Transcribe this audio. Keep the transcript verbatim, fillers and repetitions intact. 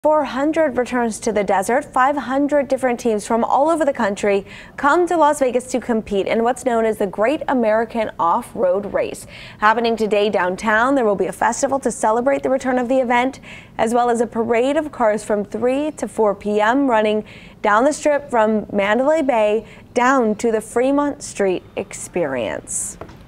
four hundred returns to the desert. five hundred different teams from all over the country come to Las Vegas to compete in what's known as the Great American Off-Road Race. Happening today downtown, there will be a festival to celebrate the return of the event, as well as a parade of cars from three to four p m running down the strip from Mandalay Bay down to the Fremont Street Experience.